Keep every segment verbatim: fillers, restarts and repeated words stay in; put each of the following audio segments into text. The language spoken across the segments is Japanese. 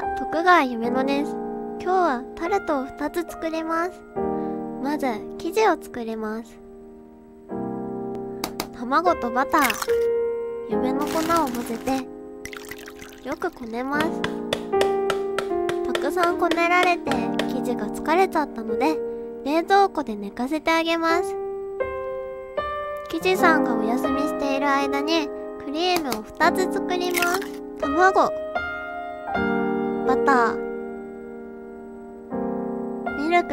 徳川夢乃です。今日はタルトをふたつ作ります。まず生地を作ります。卵とバター、夢の粉を混ぜてよくこねます。たくさんこねられて生地が疲れちゃったので冷蔵庫で寝かせてあげます。生地さんがお休みしている間にクリームをふたつ作ります。卵、バター、ミルク、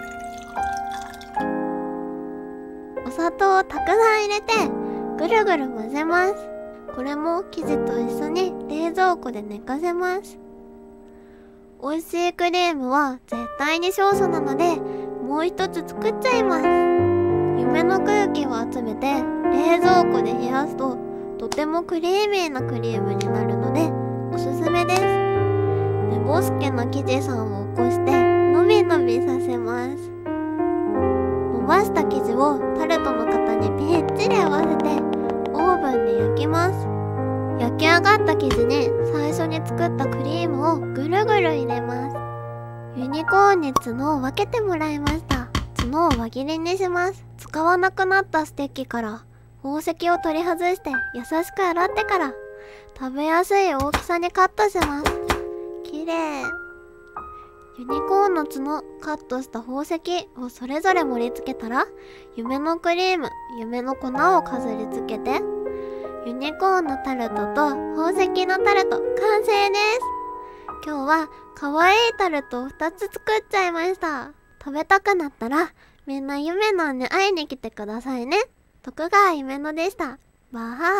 お砂糖をたくさん入れてぐるぐる混ぜます。これも生地と一緒に冷蔵庫で寝かせます。美味しいクリームは絶対に勝訴なのでもう一つ作っちゃいます。夢の空気を集めて冷蔵庫で冷やすととてもクリーミーなクリームになるのでおすすめです。寝ぼすけの生地さんを起こしてのびのびさせます。伸ばした生地をタルトの型にぴっちり合わせてオーブンで焼きます。焼き上がった生地に最初に作ったクリームをぐるぐる入れます。ユニコーンに角を分けてもらいました。角を輪切りにします。使わなくなったステッキから宝石を取り外して優しく洗ってから食べやすい大きさにカットします。きれい。ユニコーンの角カットした宝石をそれぞれ盛り付けたら夢のクリーム、夢の粉を飾り付けてユニコーンのタルトと宝石のタルト完成です。今日は可愛いタルトをふたつ作っちゃいました。食べたくなったらみんな夢のに会いに来てくださいね。徳川夢乃でした。バイ。